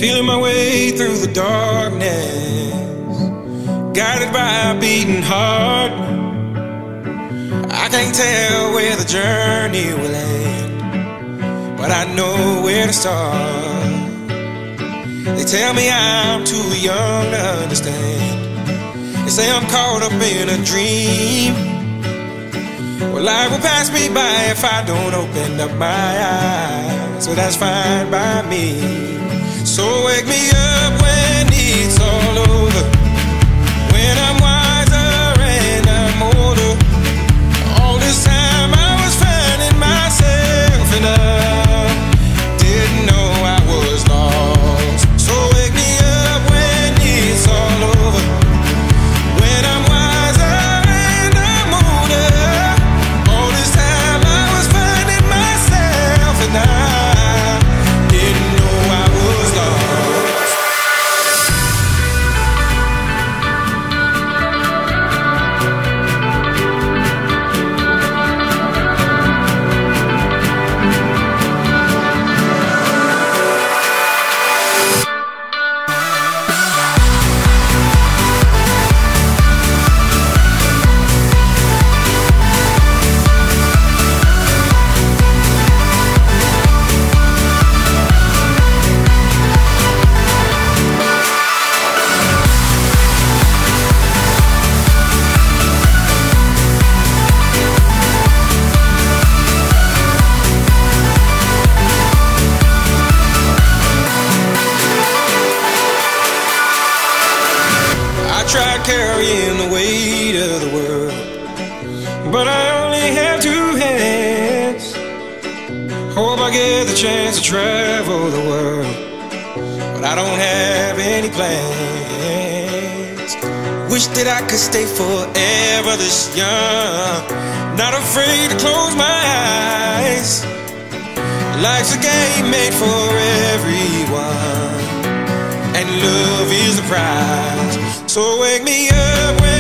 Feeling my way through the darkness, guided by a beating heart. I can't tell where the journey will end, but I know where to start. They tell me I'm too young to understand. They say I'm caught up in a dream. Well, life will pass me by if I don't open up my eyes, so that's fine by me. So wake me up when it's all over, when I'm wiser and I'm older. All this time I was finding myself and I didn't know I was lost. So wake me up when it's all over, when I'm wiser and I'm older. All this time I was finding myself and I didn't know I was lost. I tried carrying the weight of the world, but I only have two hands. Hope I get the chance to travel the world, but I don't have any plans. Wish that I could stay forever this young, not afraid to close my eyes. Life's a game made for everyone, and love is the prize. So wake me up when